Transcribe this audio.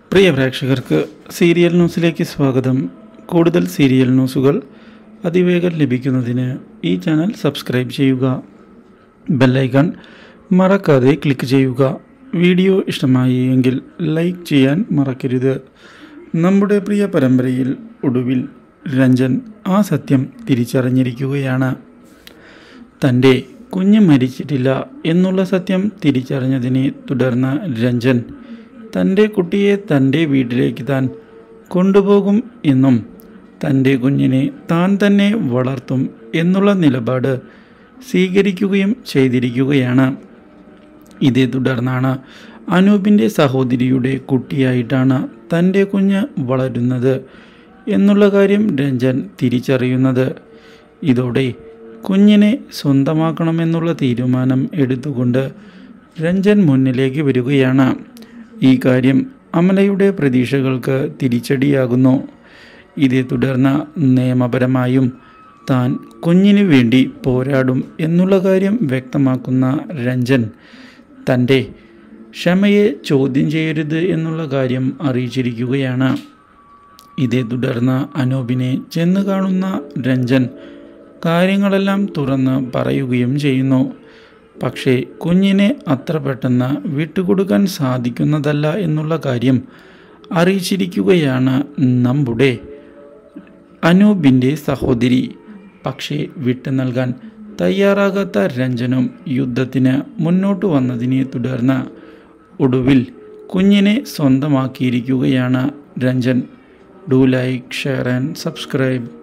പ്രിയ പ്രേക്ഷകർക്ക് സീരിയൽ ന്യൂസിലേക്ക് സ്വാഗതം. കൂടുതൽ സീരിയൽ ന്യൂസുകൾ അതിവേഗം ലഭിക്കുന്നതിന് ഈ ചാനൽ സബ്സ്ക്രൈബ് ചെയ്യുക. ബെല്ലൈക്കൺ മറക്കാതെ ക്ലിക്ക് ചെയ്യുക. വീഡിയോ ഇഷ്ടമായി എങ്കിൽ ലൈക്ക് ചെയ്യാൻ മറക്കരുത്. നമ്മുടെ പ്രിയ പരമ്പരയിൽ ഒടുവിൽ രഞ്ജൻ ആ സത്യം തിരിച്ചറിഞ്ഞിരിക്കുകയാണ്. തൻ്റെ കുഞ്ഞ് മരിച്ചിട്ടില്ല എന്നുള്ള സത്യം തിരിച്ചറിഞ്ഞതിനെ തുടർന്ന് രഞ്ജൻ തൻ്റെ കുട്ടിയെ തൻ്റെ വീട്ടിലേക്ക് താൻ കൊണ്ടുപോകും എന്നും തൻ്റെ കുഞ്ഞിനെ താൻ തന്നെ വളർത്തും എന്നുള്ള നിലപാട് സ്വീകരിക്കുകയും ചെയ്തിരിക്കുകയാണ്. ഇതേ തുടർന്നാണ് അനൂപിൻ്റെ സഹോദരിയുടെ കുട്ടിയായിട്ടാണ് തൻ്റെ കുഞ്ഞ് വളരുന്നത് എന്നുള്ള കാര്യം രഞ്ജൻ തിരിച്ചറിയുന്നത്. ഇതോടെ കുഞ്ഞിനെ സ്വന്തമാക്കണമെന്നുള്ള തീരുമാനം എടുത്തുകൊണ്ട് രഞ്ജൻ മുന്നിലേക്ക് വരികയാണ്. ഈ കാര്യം അമലയുടെ പ്രതീക്ഷകൾക്ക് തിരിച്ചടിയാകുന്നു. ഇതേ തുടർന്ന് നിയമപരമായും താൻ കുഞ്ഞിനു വേണ്ടി പോരാടും എന്നുള്ള കാര്യം വ്യക്തമാക്കുന്ന രഞ്ജൻ തൻ്റെ ക്ഷമയെ ചോദ്യം ചെയ്യരുത് എന്നുള്ള കാര്യം അറിയിച്ചിരിക്കുകയാണ്. ഇതേ തുടർന്ന് അനൂപിനെ ചെന്ന് കാണുന്ന രഞ്ജൻ കാര്യങ്ങളെല്ലാം തുറന്ന് പറയുകയും ചെയ്യുന്നു. പക്ഷേ കുഞ്ഞിനെ അത്ര പെട്ടെന്ന് വിട്ടുകൊടുക്കാൻ സാധിക്കുന്നതല്ല എന്നുള്ള കാര്യം അറിയിച്ചിരിക്കുകയാണ് നമ്മുടെ അനൂപിൻ്റെ സഹോദരി. പക്ഷേ വിട്ടു നൽകാൻ തയ്യാറാകാത്ത രഞ്ജനും യുദ്ധത്തിന് മുന്നോട്ട് വന്നതിനെ തുടർന്ന് ഒടുവിൽ കുഞ്ഞിനെ സ്വന്തമാക്കിയിരിക്കുകയാണ് Ranjan. Do like, share and subscribe.